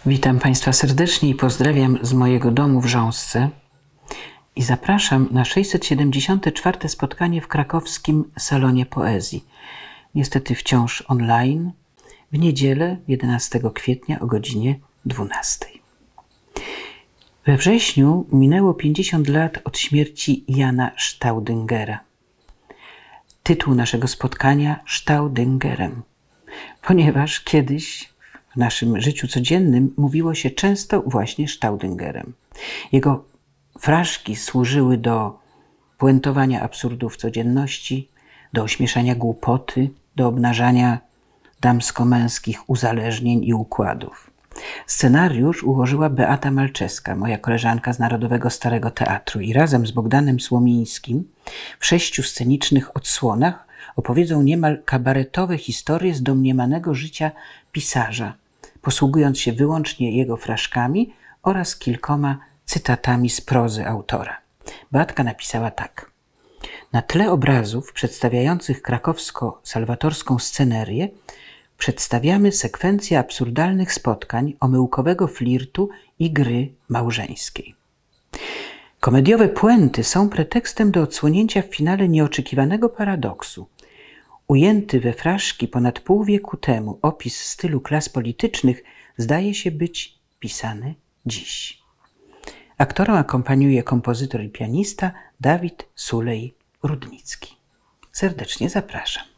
Witam Państwa serdecznie i pozdrawiam z mojego domu w Rząsce i zapraszam na 674. spotkanie w krakowskim Salonie Poezji. Niestety wciąż online, w niedzielę 11 kwietnia o godzinie 12. We wrześniu minęło 50 lat od śmierci Jana Staudyngera. Tytuł naszego spotkania Staudyngerem, ponieważ kiedyś w naszym życiu codziennym mówiło się często właśnie Staudyngerem. Jego fraszki służyły do puentowania absurdów codzienności, do ośmieszania głupoty, do obnażania damsko-męskich uzależnień i układów. Scenariusz ułożyła Beata Malczewska, moja koleżanka z Narodowego Starego Teatru, i razem z Bogdanem Słomińskim w 6 scenicznych odsłonach opowiedzą niemal kabaretowe historie z domniemanego życia pisarza, posługując się wyłącznie jego fraszkami oraz kilkoma cytatami z prozy autora. Beatka napisała tak. Na tle obrazów przedstawiających krakowsko-salwatorską scenerię przedstawiamy sekwencję absurdalnych spotkań, omyłkowego flirtu i gry małżeńskiej. Komediowe puenty są pretekstem do odsłonięcia w finale nieoczekiwanego paradoksu. Ujęty we fraszki ponad pół wieku temu opis stylu klas politycznych zdaje się być pisany dziś. Aktorom akompaniuje kompozytor i pianista Dawid Sulej-Rudnicki. Serdecznie zapraszam.